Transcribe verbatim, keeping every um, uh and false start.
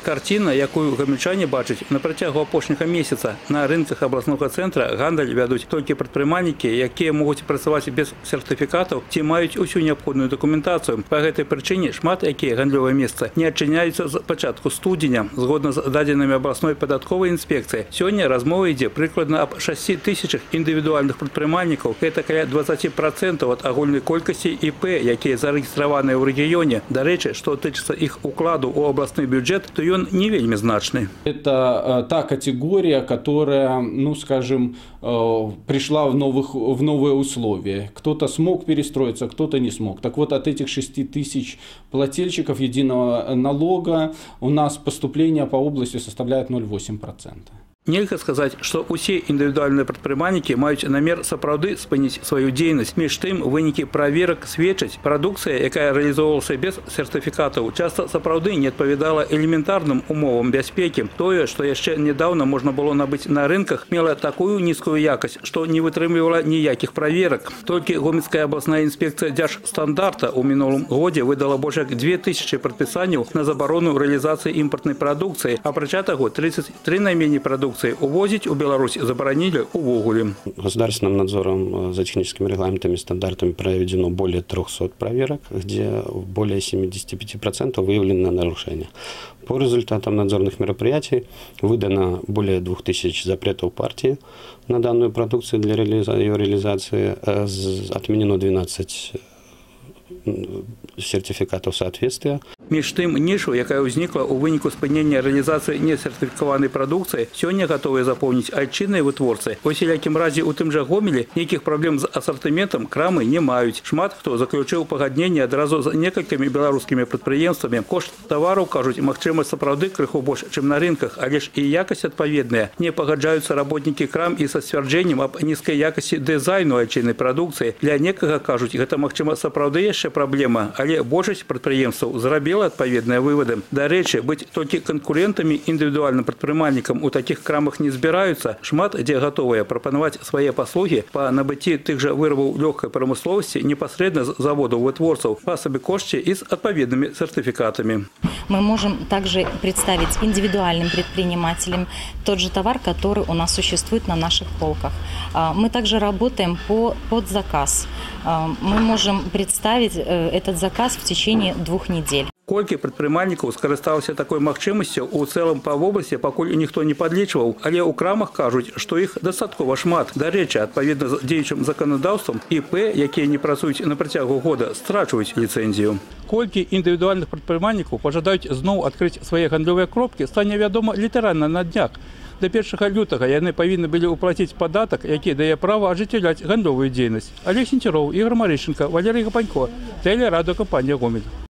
Карціна, якую гамельчане бачаць на працягу апошняга месяца. На рынках областного центра гандаль вядуць толькі прадпрымальнікі, якія могуць працаваць без сертыфікатаў ці маюць усю неабходную дакументацыю. Па гэтай прычыне шмат якія гандлёвыя месцы не адчыняюцца з пачатку студзеня. Згодна з дадзенымі областной падатковай інспекцыі, сёння размова ідзе прыкладна аб шасці тысячах індывідуальных прадпрымальнікаў. Гэта каля двадцати процентов ад агульнай колькасці І П, якія зарэгістраваныя ў рэгіёне. Дарэчы, што тычыцца іх укладу ў областны бюджет, то ён не вельмі значны. Это та категория, которая, ну скажем, пришла в, новых, в новые условия. Кто-то смог перестроиться, кто-то не смог. Так вот, от этих шести тысяч плательщиков единого налога у нас поступление по области составляет ноль целых восемь десятых процента. Нельга сказаць, што ўсе індывідуальныя прадпрымальнікі маюць намер сапраўды спыніць сваю дзейнасць. Між тым, вынікі праверак сведчаць, прадукцыя, якая рэалізоўвалася без сертыфікатаў, часта сапраўды не адпавядала элементарным умовам бяспекі. Тое, што яшчэ нядаўна можна было набыць на рынках, мела такую нізкую якасць, што не вытрымлівала ніякіх праверак. Толькі Гомельская абласная інспекцыя дзяржстандарта ў мінулым годзе выдала больш як две тысячи прадпісанняў на забарону рэалізацыі імпартнай прадукцыі. Апрача таго, тридцать три найменей прадукцыі увозить у Беларусь заборонили увогуле. Государственным надзором за техническими регламентами и стандартами проведено более трёхсот проверок, где более семидесяти пяти процентов выявлено нарушения. По результатам надзорных мероприятий выдано более двух тысяч запретов партии на данную продукцию для ее реализации, отменено двенадцать сертификатов соответствия. Між тым, нішу, якая ўзнікла ў выніку спынення рэалізацыі несертыфікаванай прадукцыі, сёння гатовыя запоўніць айчынныя вытворцы. У усялякім разе у тым жа Гомелі нейкіх праблем з асартыментам крамы не маюць. Шмат хто заключыў пагадненне адразу з некалькімі беларускімі прадпрыемствамі. Кошт тавараў, кажуць, магчыма сапраўды крыху больш, чым на рынках, але ж і якасць адпаведная. Не пагаджаюцца работнікі крам і са сцвярджэннем аб нізкай якасці дызайну айчыннай прадукцыі. Для некага, кажуць, гэта магчыма сапраўды яшчэ праблема, але большасць прадпрыемстваў зрабіла адпаведныя выводы. Дарэчы, быць толькі канкурентамі індывідуальным прадпрымальнікам у такіх крамах не збіраюцца. Шмат дзе гатовыя прапанаваць свае паслугі па набыцці тых жа вырабаў лёгкай прамысловасці непасрэдна з заводаў вытворцаў па сабекошце і з адпаведнымі сертыфикатами. Мы можем также представить индивидуальным предпринимателям тот же товар, который у нас существует на наших полках. Мы также работаем по, под заказ. Мы можем представить этот заказ в течение двух недель. Колькі прадпрымальнікаў скарысталася такой магчымасцю у цэлым па вобласці пакуль ніхто не падлічваў, але ў крамах кажуць, што іх дастаткова шмат. Дарэчы, адпаведна з дзеючым заканадаўствам, І П, якія не працуюць на працягу года, страчваюць ліцэнзію. Колькі індывідуальных прадпрымальнікаў пажадаюць зноў адкрыць свае гандлёвыя кропкі, стане вядома літаральна на днях. До першага лютага яны павінны былі ўплаціць падатак, які дае права ажыццяўляць гандлёвую дзейнасць. Алег Сенцюроў, Ігор Марышченко, Валерий Гапанько, тэлерадыёкампанія «Гомель».